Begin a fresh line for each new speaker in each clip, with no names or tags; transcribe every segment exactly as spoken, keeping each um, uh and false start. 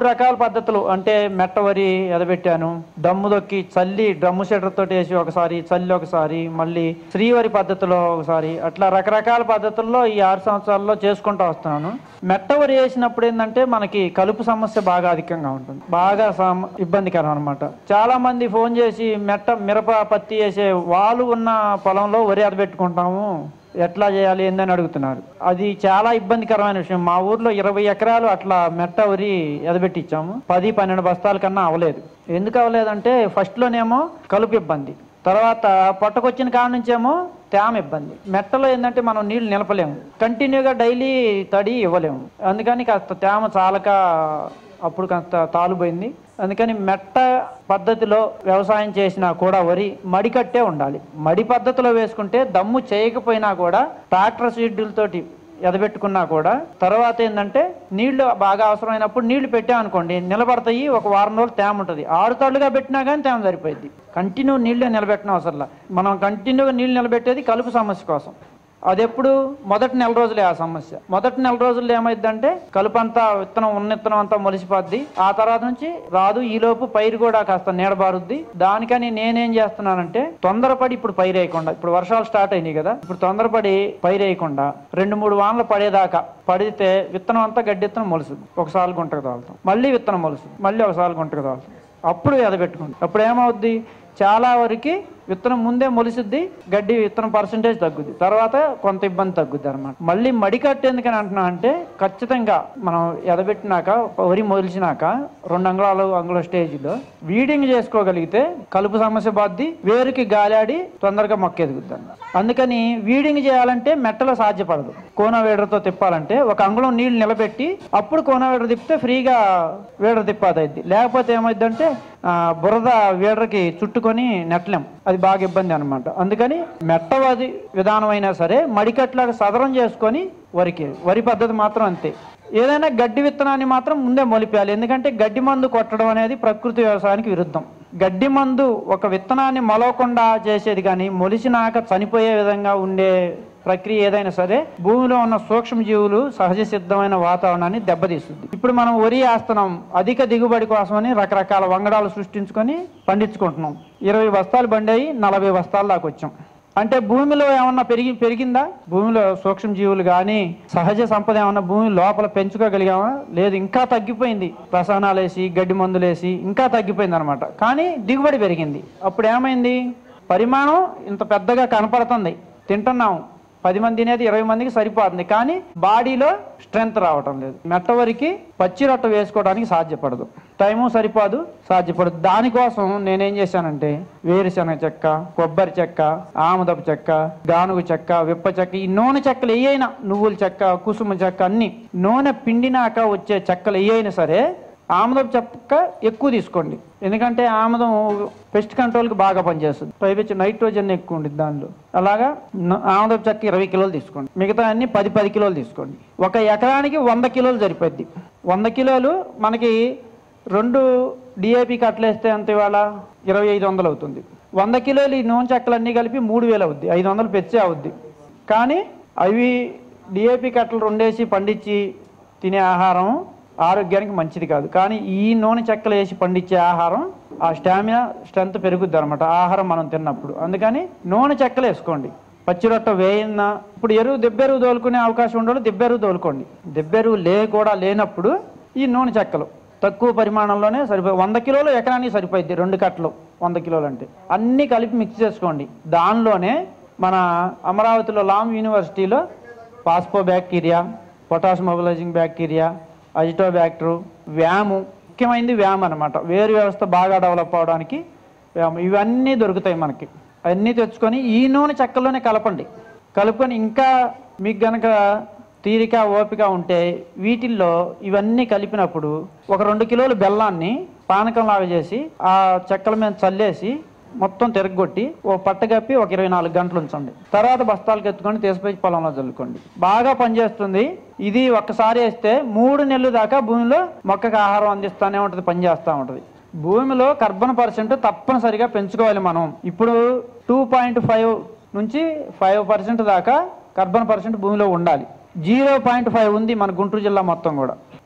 మూడు రకాల పద్ధతులు అంటే మెట్ట వరి ఎదబెట్టాను, దమ్ము దొక్కి చల్లి డ్రమ్ము షెటర్ తోటి వేసి ఒకసారి చల్లి ఒకసారి, మళ్ళీ శ్రీవరి పద్ధతిలో ఒకసారి, అట్లా రకరకాల పద్ధతుల్లో ఈ ఆరు సంవత్సరాల్లో చేసుకుంటూ వస్తున్నాను. మెట్ట వరి వేసినప్పుడు ఏంటంటే మనకి కలుపు సమస్య బాగా అధికంగా ఉంటుంది, బాగా ఇబ్బందికరం అనమాట. చాలా మంది ఫోన్ చేసి మెట్ట మిరప పత్తి వేసే వాళ్ళు ఉన్న పొలంలో వరి ఎదబెట్టుకుంటాము, ఎట్లా చేయాలి ఏందని అడుగుతున్నారు. అది చాలా ఇబ్బందికరమైన విషయం. మా ఊర్లో ఇరవై ఎకరాలు అట్లా మెట్ట వరి ఎదబెట్టించాము, పది పన్నెండు బస్తాల కన్నా అవ్వలేదు. ఎందుకు అవ్వలేదంటే ఫస్ట్లోనేమో కలుపు ఇబ్బంది, తర్వాత పొట్టకొచ్చిన కాడ నుంచేమో తేమ ఇబ్బంది. మెట్టలో ఏంటంటే మనం నీళ్లు నిలపలేము, కంటిన్యూగా డైలీ తడి ఇవ్వలేము, అందుకని కాస్త తేమ చాలక అప్పుడు కాస్త తాలుపోయింది. అందుకని మెట్ట పద్ధతిలో వ్యవసాయం చేసినా కూడా వరి మడి కట్టే ఉండాలి. మడి పద్ధతిలో వేసుకుంటే దమ్ము చేయకపోయినా కూడా ట్రాక్టర్ సీడ్లతోటి ఎదబెట్టుకున్నా కూడా తర్వాత ఏంటంటే నీళ్లు బాగా అవసరమైనప్పుడు నీళ్లు పెట్టామనుకోండి నిలబడతాయి, ఒక వారం రోజులు తేమ ఉంటుంది. ఆరు తళ్ళుగా పెట్టినా కానీ తేమ సరిపోయింది. కంటిన్యూ నీళ్లు నిలబెట్టిన అవసరంలా. మనం కంటిన్యూగా నీళ్లు నిలబెట్టేది కలుపు సమస్య కోసం. అది ఎప్పుడు మొదటి నెల రోజులే ఆ సమస్య. మొదటి నెల రోజుల్లో ఏమైందంటే కలుపు అంతా విత్తనం ఉన్న విత్తనం అంతా మొలిసిపోద్ది, ఆ తర్వాత నుంచి రాదు. ఈలోపు పైరు కూడా కాస్త నీడబారుద్ది. దానికని నేనేం చేస్తున్నానంటే తొందరపడి ఇప్పుడు పైరు వేయకుండా, ఇప్పుడు వర్షాలు స్టార్ట్ అయినాయి కదా, ఇప్పుడు తొందరపడి పైరు వేయకుండా రెండు మూడు వానలు పడేదాకా పడితే విత్తనం అంతా గడ్డి విత్తనం మొలుస్తుంది, ఒకసారి గుంటకు తోలుతాం, మళ్ళీ విత్తనం మొలుస్తుంది, మళ్ళీ ఒకసారి గుంటకు తోలుతాం, అప్పుడు ఎదబెట్టుకుంటాం. అప్పుడు ఏమవుద్ది, చాలా వరకు విత్తనం ముందే మొలిసిద్ది, గడ్డి విత్తనం పర్సంటేజ్ తగ్గుద్ది, తర్వాత కొంత ఇబ్బంది తగ్గుద్ది అనమాట. మళ్ళీ మడి కట్టేందుకని అంటున్నా అంటే ఖచ్చితంగా మనం ఎదబెట్టినాక వరి మొలిచినాక రెండు అంగుళాలు అంగుళ స్టేజ్లో వీడింగ్ చేసుకోగలిగితే కలుపు సమస్య బాద్ది, వేరుకి గాలాడి తొందరగా మొక్క ఎదుగుద్ది అన్నమాట. అందుకని వీడింగ్ చేయాలంటే మెట్టలో సాధ్యపడదు. కోన వేడర్తో తిప్పాలంటే ఒక అంగుళం నీళ్లు నిలబెట్టి అప్పుడు కోన వేడర్ తిప్పితే ఫ్రీగా వేడర్ తిప్పాదైద్ది. లేకపోతే ఏమైందంటే బురద వేడర్కి చుట్టుకొని నెట్టలేం, అది బాగా ఇబ్బంది అనమాట. అందుకని మెట్టవది విధానం అయినా సరే మడికట్లాగా సదరం చేసుకొని వరికి వరి పద్ధతి మాత్రం అంతే. ఏదైనా గడ్డి విత్తనాన్ని మాత్రం ముందే మొలిపేయాలి, ఎందుకంటే గడ్డి మందు కొట్టడం అనేది ప్రకృతి వ్యవసాయానికి విరుద్ధం. గడ్డి మందు ఒక విత్తనాన్ని మొలవకుండా చేసేది, కానీ మొలిచినాక చనిపోయే విధంగా ఉండే ప్రక్రియ ఏదైనా సరే భూమిలో ఉన్న సూక్ష్మజీవులు సహజ సిద్ధమైన వాతావరణాన్ని దెబ్బతీస్తుంది. ఇప్పుడు మనం వరి వేస్తున్నాం, అధిక దిగుబడి కోసమని రకరకాల వంగడాలు సృష్టించుకొని పండించుకుంటున్నాం. ఇరవై బస్తాలు బండాయి నలభై బస్తాల దాకా వచ్చాం. అంటే భూమిలో ఏమన్నా పెరిగి పెరిగిందా భూమిలో సూక్ష్మజీవులు కానీ సహజ సంపద ఏమన్నా భూమి లోపల పెంచుకోగలిగామా? లేదు, ఇంకా తగ్గిపోయింది. రసాయనాలు వేసి గడ్డి మందులు వేసి ఇంకా తగ్గిపోయింది అనమాట. కానీ దిగుబడి పెరిగింది. అప్పుడు ఏమైంది, పరిమాణం ఇంత పెద్దగా కనపడుతుంది, తింటున్నాం, పది మంది తినేది ఇరవై మందికి సరిపోతుంది, కానీ బాడీలో స్ట్రెంగ్త్ రావటం లేదు. మెట్ట వరికి పచ్చి రొట్ట వేసుకోవడానికి సాధ్యపడదు, టైము సరిపోదు, సాధ్యపడదు. దానికోసం నేనేం చేశానంటే వేరుశనగ చెక్క, కొబ్బరి చెక్క, ఆముదపు చెక్క, గానుగు చెక్క, విప్ప చెక్క, ఈ నూనె చెక్కలు ఏయైనా, నువ్వుల చెక్క, కుసుమ చెక్క, అన్ని నూనె పిండినాక వచ్చే చెక్కలు ఏయైనా సరే ఆముదపు చెక్క ఎక్కువ తీసుకోండి, ఎందుకంటే ఆముదం పెస్ట్ కంట్రోల్కి బాగా పనిచేస్తుంది, పైపెచ్చి నైట్రోజన్ ఎక్కువ ఉంటుంది దానిలో. అలాగా ఆముదపు చెక్క ఇరవై కిలోలు తీసుకోండి, మిగతా అన్ని పది పది కిలోలు తీసుకోండి. ఒక ఎకరానికి వంద కిలోలు సరిపోద్ది. వంద కిలోలు మనకి రెండు డిఏపి కట్టలేస్తే అంత ఇవాళ ఇరవై ఐదు వందలు అవుతుంది. వంద కిలోలు ఈ నూనె చెక్కలన్నీ కలిపి మూడు వేలు అవుద్ది, ఐదు వందలు పెచ్చే అవుద్ది. కానీ అవి డిఏపి కట్టలు రెండేసి పండించి తినే ఆహారం ఆరోగ్యానికి మంచిది కాదు. కానీ ఈ నూనె చెక్కలు వేసి పండించే ఆహారం ఆ స్టామినా స్ట్రెంత్ పెరుగుద్ది అనమాట, ఆహారం మనం తిన్నప్పుడు. అందుకని నూనె చెక్కలు వేసుకోండి. పచ్చి రొట్ట వేయినా ఇప్పుడు ఎరువు దెబ్బెరువు తోలుకునే అవకాశం ఉండదు, దెబ్బెరువు తోలుకోండి. దెబ్బెరువు లే కూడా లేనప్పుడు ఈ నూనె చెక్కలు తక్కువ పరిమాణంలోనే సరిపోయి వంద కిలోలు ఎకరానికి సరిపోయింది. రెండు కట్టలు వంద కిలోలు అంటే అన్నీ కలిపి మిక్స్ చేసుకోండి. దానిలోనే మన అమరావతిలో లామ్ యూనివర్సిటీలో phospho bacteria, potash mobilising bacteria, azotobacter, VAM, ముఖ్యమైనది వ్యామ్ అనమాట, వేరు వ్యవస్థ బాగా డెవలప్ అవడానికి వ్యామ్, ఇవన్నీ దొరుకుతాయి మనకి. అన్నీ తెచ్చుకొని ఈ నూనె చెక్కల్లోనే కలపండి. కలుపుకొని ఇంకా మీకు గనక తీరిక ఓపిక ఉంటే వీటిల్లో ఇవన్నీ కలిపినప్పుడు ఒక రెండు కిలోల బెల్లాన్ని పానకంలాగా చేసి ఆ చెక్కల మీద చల్లేసి మొత్తం తిరగొట్టి ఓ పట్టగప్పి ఒక ఇరవై నాలుగు గంటలు ఉంచండి. తర్వాత బస్తాలకు ఎత్తుకొని తీసుకొచ్చి పొలంలో చల్లుకోండి. బాగా పనిచేస్తుంది ఇది. ఒక్కసారి వేస్తే మూడు నెలలు దాకా భూమిలో మొక్కకు ఆహారం అందిస్తూనే ఉంటుంది, పనిచేస్తూ ఉంటుంది. భూమిలో కార్బన్ పర్సెంట్ తప్పనిసరిగా పెంచుకోవాలి మనం. ఇప్పుడు టూ పాయింట్ ఫైవ్ నుంచి ఫైవ్ పర్సెంట్ దాకా కార్బన్ పర్సెంట్ భూమిలో ఉండాలి. జీరో పాయింట్ ఫైవ్ ఉంది మన గుంటూరు జిల్లా మొత్తం కూడా.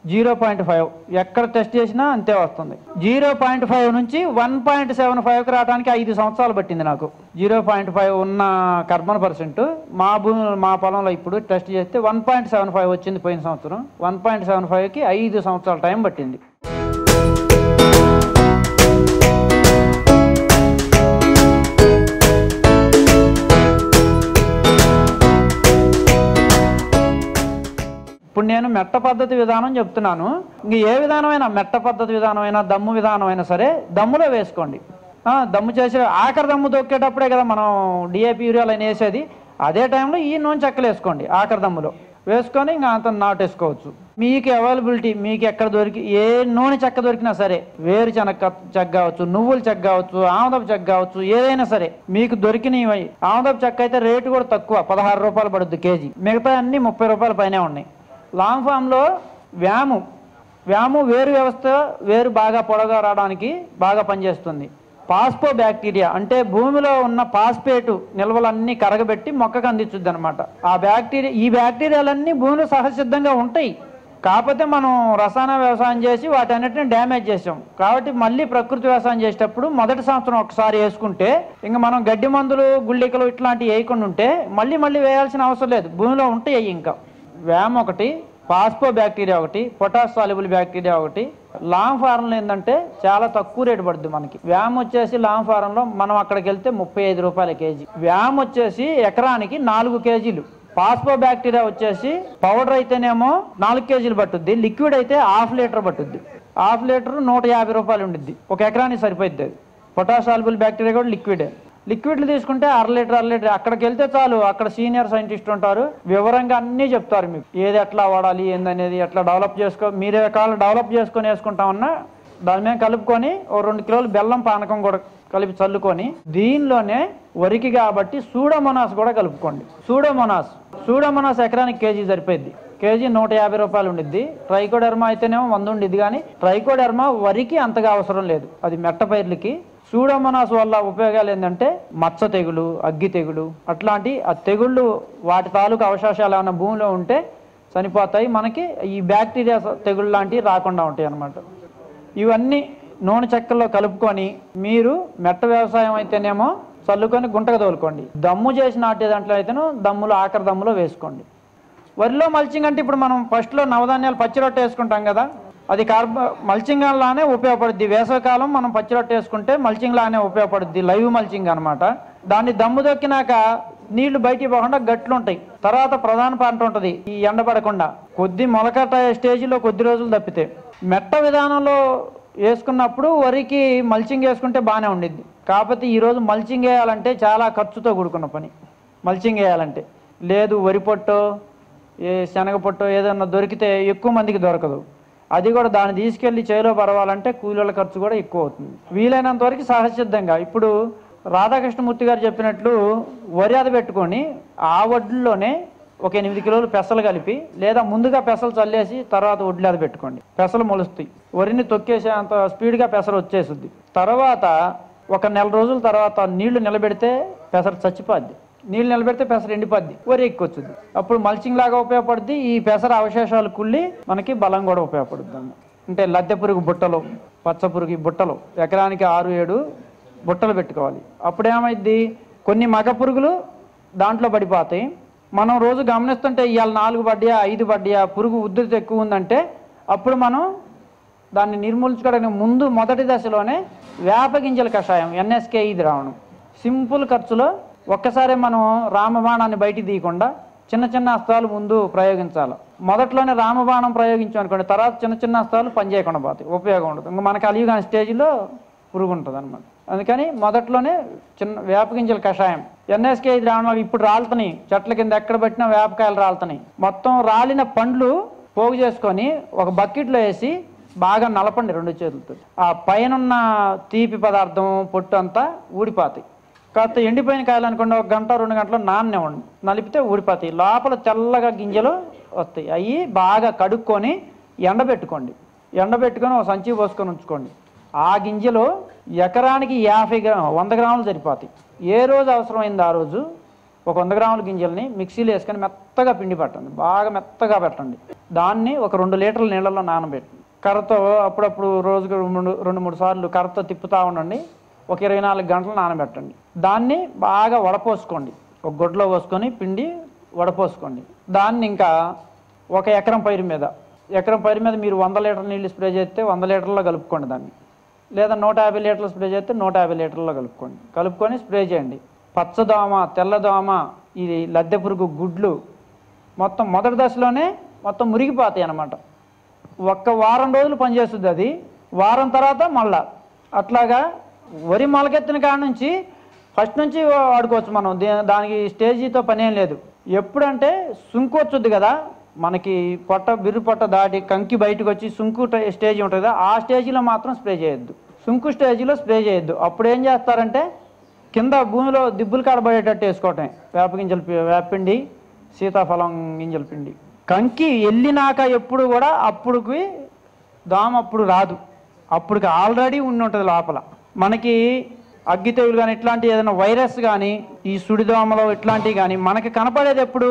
జీరో పాయింట్ ఫైవ్ ఎక్కడ టెస్ట్ చేసినా అంతే వస్తుంది. జీరో పాయింట్ ఫైవ్ నుంచి వన్ పాయింట్ సెవెన్ ఫైవ్కి రావడానికి ఐదు సంవత్సరాలు పట్టింది నాకు. జీరో పాయింట్ ఫైవ్ ఉన్న కార్బన్ పర్సెంట్ మా భూమి మా పొలంలో ఇప్పుడు టెస్ట్ చేస్తే వన్ పాయింట్ సెవెన్ ఫైవ్ వచ్చింది పోయిన సంవత్సరం. వన్ పాయింట్ సెవెన్ ఫైవ్కి ఐదు సంవత్సరాల టైం పట్టింది. ఇప్పుడు నేను మెట్ట పద్ధతి విధానం చెప్తున్నాను. ఇంక ఏ విధానమైనా మెట్ట పద్ధతి విధానమైనా దమ్ము విధానమైనా సరే దమ్ములో వేసుకోండి. దమ్ము చేసే ఆఖరి దమ్ము దొక్కేటప్పుడే కదా మనం డిఏపి యూరియాలు అని వేసేది. అదే టైంలో ఈ నూనె చెక్కలు వేసుకోండి ఆఖరి దమ్ములో వేసుకొని ఇంకా అంత నాటేసుకోవచ్చు. మీకు అవైలబిలిటీ మీకు ఎక్కడ దొరికి ఏ నూనె చెక్క దొరికినా సరే, వేరుశనగ చెక్క కావచ్చు, నువ్వుల చెక్క కావచ్చు, ఆముదపు చెక్క కావచ్చు, ఏదైనా సరే మీకు దొరికినవి. ఆముదపు చెక్క అయితే రేటు కూడా తక్కువ, పదహారు రూపాయలు పడుద్ది కేజీ. మిగతా అన్ని ముప్పై రూపాయల పైనే ఉన్నాయి. లాంగ్ ఫామ్లో వ్యాము వ్యాము వేరు వ్యవస్థ వేరు బాగా పొడగా రావడానికి బాగా పనిచేస్తుంది. పాస్పో బ్యాక్టీరియా అంటే భూమిలో ఉన్న పాస్పేటు నిల్వలన్నీ కరగబెట్టి మొక్కకు అందించుద్ది అనమాట. ఆ బ్యాక్టీరియా ఈ బ్యాక్టీరియాలన్నీ భూమిలో సహజసిద్ధంగా ఉంటాయి. కాకపోతే మనం రసాయన వ్యవసాయం చేసి వాటన్నిటిని డ్యామేజ్ చేసాం. కాబట్టి మళ్ళీ ప్రకృతి వ్యవసాయం చేసేటప్పుడు మొదటి సంవత్సరం ఒకసారి వేసుకుంటే ఇంకా మనం గడ్డి మందులు గుళ్ళికలు ఇట్లాంటివి వేయకుండా ఉంటే మళ్ళీ మళ్ళీ వేయాల్సిన అవసరం లేదు, భూమిలో ఉంటాయి. ఇంకా వ్యామ్ ఒకటి, పాస్పో బ్యాక్టీరియా ఒకటి, పొటాష్ సాల్యుబుల్ బ్యాక్టీరియా ఒకటి. లాంగ్ ఫారంలో ఏంటంటే చాలా తక్కువ రేటు పడుతుంది మనకి. వ్యామ్ వచ్చేసి లాంగ్ ఫారంలో మనం అక్కడికి వెళ్తే ముప్పై ఐదు రూపాయల కేజీ. వ్యామ్ వచ్చేసి ఎకరానికి నాలుగు కేజీలు. పాస్పో బ్యాక్టీరియా వచ్చేసి పౌడర్ అయితేనేమో నాలుగు కేజీలు పట్టుద్ది, లిక్విడ్ అయితే హాఫ్ లీటర్ పట్టుద్ది. హాఫ్ లీటర్ నూట యాభై రూపాయలు ఉండిద్ది, ఒక ఎకరానికి సరిపోద్ది. అది పొటాష్ సాల్యుబుల్ బ్యాక్టీరియా కూడా లిక్విడే. లిక్విడ్లు తీసుకుంటే అర లీటర్ అర లీటర్ అక్కడికి వెళ్తే చాలు. అక్కడ సీనియర్ సైంటిస్ట్ ఉంటారు, వివరంగా అన్నీ చెప్తారు మీకు. ఏది ఎట్లా వాడాలి ఏందనేది ఎట్లా డెవలప్ చేసుకో మీరే కాళ్ళు డెవలప్ చేసుకొని వేసుకుంటామన్నా దాని మీద కలుపుకొని ఓ రెండు కిలోలు బెల్లం పానకం కూడా కలిపి చల్లుకొని దీనిలోనే వరికి కాబట్టి సూడోమోనాస్ కూడా కలుపుకోండి. సూడోమోనాస్ సూడోమోనాస్ ఎకరానికి కేజీ సరిపోద్ది. కేజీ నూట యాభై రూపాయలు ఉండిద్ది. ట్రైకోడెర్మా అయితేనేమో వంద ఉండిద్ది. కానీ ట్రైకోడెర్మా వరికి అంతగా అవసరం లేదు, అది మెట్ట పైర్లకి. సూడోమోనాస్ వల్ల ఉపయోగాలు ఏంటంటే మచ్చ తెగులు, అగ్గి తెగులు అట్లాంటి ఆ తెగుళ్ళు వాటి తాలూకు అవశేషాలు ఏమైనా భూమిలో ఉంటే చనిపోతాయి. మనకి ఈ బ్యాక్టీరియా తెగుళ్ళు లాంటివి రాకుండా ఉంటాయి అన్నమాట. ఇవన్నీ నూనె చెక్కల్లో కలుపుకొని మీరు మెట్ట వ్యవసాయం అయితేనేమో చల్లుకొని గుంటకు తోలుకోండి. దమ్ము చేసి నాటే దాంట్లో అయితేనో దమ్ములో ఆఖరి దమ్ములో వేసుకోండి. వరిలో మల్చింగ్ అంటే ఇప్పుడు మనం ఫస్ట్లో నవధాన్యాలు పచ్చి రొట్టె వేసుకుంటాం కదా, అది కార్బ మల్చింగ్ లానే ఉపయోగపడుద్ది. వేసవికాలం మనం పచ్చి రొట్టె వేసుకుంటే మల్చింగ్ లానే ఉపయోగపడుద్ది, లైవ్ మల్చింగ్ అనమాట. దాన్ని దమ్ము దొక్కినాక నీళ్లు బయటికి పోకుండా గట్లు ఉంటాయి. తర్వాత ప్రధాన పంట ఉంటుంది ఈ ఎండపడకుండా. కొద్ది మొలకట స్టేజ్లో కొద్ది రోజులు తప్పితే మెట్ట విధానంలో వేసుకున్నప్పుడు వరికి మల్చింగ్ వేసుకుంటే బాగానే ఉండిద్ది. కాకపోతే ఈరోజు మల్చింగ్ వేయాలంటే చాలా ఖర్చుతో కూడుకున్న పని. మల్చింగ్ వేయాలంటే లేదు వరి పొట్టో ఏ శనగ పొట్టో ఏదన్నా దొరికితే ఎక్కువ మందికి దొరకదు. అది కూడా దాన్ని తీసుకెళ్లి చేలో పరవాలంటే కూలీల ఖర్చు కూడా ఎక్కువ అవుతుంది. వీలైనంత వరకు సహజసిద్ధంగా ఇప్పుడు రాధాకృష్ణమూర్తి గారు చెప్పినట్లు వరి అది పెట్టుకొని ఆ వడ్లోనే ఒక ఎనిమిది కిలోలు పెసలు కలిపి లేదా ముందుగా పెసలు చల్లేసి తర్వాత వడ్లు అది పెట్టుకోండి. పెసలు మొలుస్తాయి. వరిని తొక్కేసే అంత స్పీడ్గా పెసలు వచ్చేస్తుంది. తర్వాత ఒక నెల రోజుల తర్వాత నీళ్లు నిలబెడితే పెసరు చచ్చిపోద్ది. నీళ్ళు నిలబెడితే పెసర ఎండిపోద్ది, వరి ఎక్కువచ్చుద్ది. అప్పుడు మల్చింగ్ లాగా ఉపయోగపడుద్ది. ఈ పెసర అవశేషాలు కుళ్ళి మనకి బలం కూడా ఉపయోగపడుద్ది. అంటే లద్దె పురుగు బుట్టలు, పచ్చ పురుగు బుట్టలు ఎకరానికి ఆరు ఏడు బుట్టలు పెట్టుకోవాలి. అప్పుడు ఏమైద్ది, కొన్ని మగ పురుగులు దాంట్లో పడిపోతాయి. మనం రోజు గమనిస్తుంటే ఇవాళ నాలుగు పడ్డా ఐదు పడ్డా పురుగు ఉధృతి ఎక్కువ ఉందంటే అప్పుడు మనం దాన్ని నిర్మూలించుకోవడానికి ముందు మొదటి దశలోనే వేప గింజల కషాయం ఎన్ఎస్కే ఇది రావడం. సింపుల్ ఖర్చులో ఒక్కసారి మనం రామబాణాన్ని బయటికి తీయకుండా చిన్న చిన్న అస్త్రాలు ముందు ప్రయోగించాలి. మొదట్లోనే రామబాణం ప్రయోగించామనుకోండి, తర్వాత చిన్న చిన్న అస్త్రాలు పనిచేయకుండా పోతాయి, ఉపయోగం ఉండదు. ఇంకా మనకు అలివి కాని స్టేజ్లో పురుగు ఉంటుంది అనమాట. అందుకని మొదట్లోనే చిన్న వేపగింజల కషాయం ఎన్ఎస్కే ఇది రావడం. ఇప్పుడు రాలుతున్నాయి చెట్ల కింద ఎక్కడ పెట్టినా వేపకాయలు రాలుతున్నాయి. మొత్తం రాలిన పండ్లు పోగు చేసుకొని ఒక బకెట్లో వేసి బాగా నలపండి రెండు చేతులతో. ఆ పైన తీపి పదార్థం పొట్టు అంతా ఊడిపోతాయి. కాస్త ఎండిపోయిన కాయలు అనుకోండి, ఒక గంట రెండు గంటలు నాననివ్వండి, నలిపితే ఊడిపోతాయి. లోపల తెల్లగా గింజలు వస్తాయి. అవి బాగా కడుక్కొని ఎండబెట్టుకోండి. ఎండబెట్టుకొని ఒక సంచి పోసుకొని ఉంచుకోండి. ఆ గింజలు ఎకరానికి యాభై గ్రాములు వంద గ్రాములు సరిపోతాయి. ఏ రోజు అవసరమైంది ఆ రోజు ఒక వంద గ్రాముల గింజల్ని మిక్సీలో వేసుకొని మెత్తగా పిండి పట్టండి, బాగా మెత్తగా పెట్టండి. దాన్ని ఒక రెండు లీటర్ల నీళ్ళలో నానబెట్టండి. కర్రతో అప్పుడప్పుడు రోజుకు రెండు రెండు మూడు సార్లు కర్రతో తిప్పుతూ ఉండండి. ఒక ఇరవై నాలుగు గంటలు నానబెట్టండి. దాన్ని బాగా వడపోసుకోండి, ఒక గుడ్డలో పోసుకొని పిండి వడపోసుకోండి. దాన్ని ఇంకా ఒక ఎకరం పైరు మీద ఎకరం పైరు మీద మీరు వంద లీటర్ల నీళ్ళు స్ప్రే చేస్తే వంద లీటర్లో కలుపుకోండి దాన్ని, లేదా నూట యాభై లీటర్లు స్ప్రే చేస్తే నూట యాభై లీటర్లో కలుపుకోండి. కలుపుకొని స్ప్రే చేయండి. పచ్చదోమ, తెల్లదోమ, ఇది లద్దె పురుగు గుడ్లు మొత్తం మొదటి దశలోనే మొత్తం మురిగిపోతాయి అన్నమాట. ఒక్క వారం రోజులు పనిచేస్తుంది అది. వారం తర్వాత మళ్ళా అట్లాగా వరి మొలకెత్తిన కాడ నుంచి ఫస్ట్ నుంచి వాడుకోవచ్చు మనం. దానికి స్టేజీతో పని ఏం లేదు. ఎప్పుడంటే సుంకు వచ్చుద్ది కదా మనకి, పొట్ట బిర్రు పొట్ట దాటి కంకి బయటకు వచ్చి సుంకు స్టేజ్ ఉంటుంది కదా, ఆ స్టేజీలో మాత్రం స్ప్రే చేయొద్దు. సుంకు స్టేజీలో స్ప్రే చేయొద్దు. అప్పుడు ఏం చేస్తారంటే కింద భూమిలో దిబ్బులు కాడబడేటట్టు వేసుకోవటం. వేప గింజల వేపిండి, సీతాఫలం గింజల పిండి. కంకి వెళ్ళినాక ఎప్పుడు కూడా అప్పుడుకి దోమ అప్పుడు రాదు, అప్పటికి ఆల్రెడీ ఉండి ఉంటుంది లోపల. మనకి అగ్గి తెగులు కానీ ఇట్లాంటి ఏదైనా వైరస్ కానీ ఈ సుడిదోమలో ఇట్లాంటివి కానీ మనకి కనపడేది ఎప్పుడు,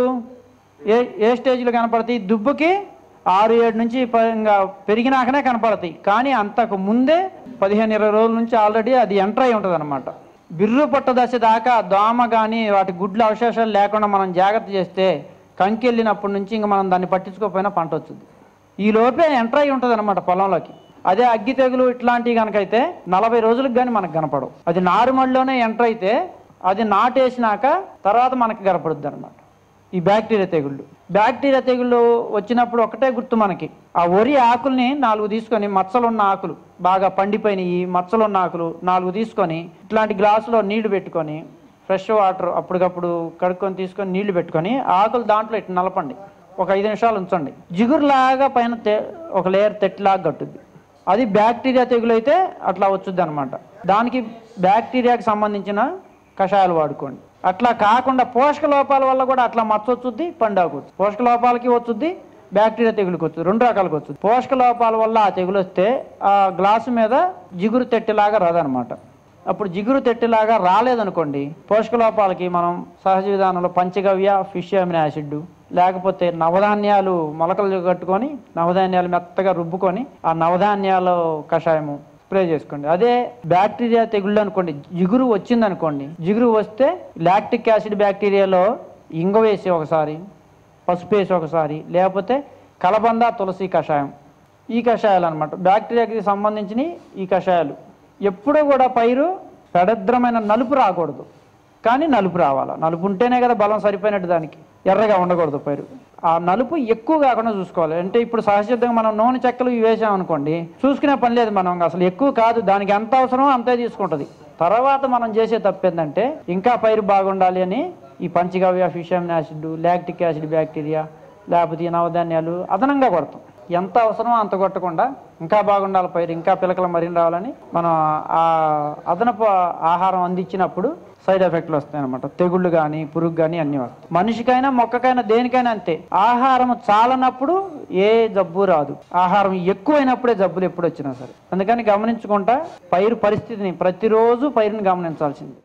ఏ ఏ స్టేజ్లో కనపడతాయి? దుబ్బుకి ఆరు ఏడు నుంచి ఇంకా పెరిగినాకనే కనపడతాయి. కానీ అంతకు ముందే పదిహేను ఇరవై రోజుల నుంచి ఆల్రెడీ అది ఎంటర్ అయి ఉంటుంది అనమాట. బిర్రు పట్ట దశ దాకా దోమ కానీ వాటి గుడ్ల అవశేషాలు లేకుండా మనం జాగ్రత్త చేస్తే కంకి వెళ్ళినప్పటి నుంచి ఇంకా మనం దాన్ని పట్టించుకోకపోయినా పంట వచ్చింది. ఈ లోపే ఎంటర్ అయి ఉంటుంది అనమాట పొలంలోకి. అదే అగ్గి తెగులు ఇట్లాంటివి కనుకైతే నలభై రోజులకు కానీ మనకు కనపడవు. అది నారుమడిలోనే ఎంటర్ అయితే అది నాటేసినాక తర్వాత మనకి కనపడుద్ది అనమాట ఈ బ్యాక్టీరియా తెగుళ్ళు. బ్యాక్టీరియా తెగుళ్ళు వచ్చినప్పుడు ఒకటే గుర్తు మనకి, ఆ వరి ఆకుల్ని నాలుగు తీసుకొని, మచ్చలున్న ఆకులు బాగా పండిపోయినాయి మచ్చలున్న ఆకులు నాలుగు తీసుకొని ఇట్లాంటి గ్లాసులో నీళ్లు పెట్టుకొని ఫ్రెష్ వాటర్ అప్పటికప్పుడు కడుక్కొని తీసుకొని నీళ్లు పెట్టుకొని ఆకులు దాంట్లో ఇట్లా నలపండి. ఒక ఐదు నిమిషాలు ఉంచండి. జిగురులాగా పైన ఒక లేయర్ తెట్టులాగా కట్టుద్ది. అది బ్యాక్టీరియా తెగులు అయితే అట్లా వచ్చుద్ది అనమాట. దానికి బ్యాక్టీరియాకి సంబంధించిన కషాయాలు వాడుకోండి. అట్లా కాకుండా పోషక లోపాల వల్ల కూడా అట్లా మచ్చ వచ్చుద్ది, పండాకు వచ్చుద్ది. పోషక లోపాలకి వచ్చుద్ది, బ్యాక్టీరియా తెగులుకి వచ్చుద్ది, రెండు రకాలకు వచ్చుద్ది. పోషక లోపాల వల్ల ఆ తెగులు వస్తే ఆ గ్లాసు మీద జిగురు తెట్టిలాగా రాదనమాట. అప్పుడు జిగురు తెట్టిలాగా రాలేదనుకోండి, పోషక లోపాలకి మనం సహజ విధానంలో పంచగవ్య, ఫిష్ అమినో యాసిడ్, లేకపోతే నవధాన్యాలు మొలకలు కట్టుకొని నవధాన్యాలు మెత్తగా రుబ్బుకొని ఆ నవధాన్యాల కషాయము స్ప్రే చేసుకోండి. అదే బ్యాక్టీరియా తెగుళ్ళు అనుకోండి, జిగురు వచ్చిందనుకోండి, జిగురు వస్తే లాక్టిక్ యాసిడ్ బ్యాక్టీరియాలో ఇంగ వేసి ఒకసారి, పసుపు వేసి ఒకసారి, లేకపోతే కలబంద, తులసి కషాయం, ఈ కషాయాలు అనమాట బ్యాక్టీరియాకి సంబంధించిన ఈ కషాయాలు. ఎప్పుడూ కూడా పైరు పెడద్రమైన నలుపు రాకూడదు, కానీ నలుపు రావాలా. నలుపు ఉంటేనే కదా బలం సరిపోయినట్టు దానికి. ఎర్రగా ఉండకూడదు పైరు. ఆ నలుపు ఎక్కువ కాకుండా చూసుకోవాలి. అంటే ఇప్పుడు సహజంగా మనం నూనె చెక్కలు ఇవి వేసామనుకోండి, చూసుకునే పని లేదు మనం, అసలు ఎక్కువ కాదు, దానికి ఎంత అవసరమో అంతే తీసుకుంటుంది. తర్వాత మనం చేసే తప్పు ఏంటంటే ఇంకా పైరు బాగుండాలి అని ఈ panchagavya, fish amino acid, lactic acid bacteria, లేకపోతే ఈ నవధాన్యాలు అదనంగా కొడతాం. ఎంత అవసరమో అంత కొట్టకుండా ఇంకా బాగుండాలి పైరు, ఇంకా పిలకలు మరిన్ని రావాలని మనం ఆ అదనపు ఆహారం అందించినప్పుడు సైడ్ ఎఫెక్ట్లు వస్తాయి అనమాట. తెగుళ్ళు కానీ పురుగు కానీ అన్నీ వస్తాయి. మనిషికైనా మొక్కకైనా దేనికైనా అంతే. ఆహారం చాలనప్పుడు ఏ జబ్బు రాదు, ఆహారం ఎక్కువైనప్పుడే జబ్బులు ఎప్పుడు వచ్చినా సరే. అందుకని గమనించుకుంటా పైరు పరిస్థితిని ప్రతిరోజు పైరుని గమనించాల్సింది.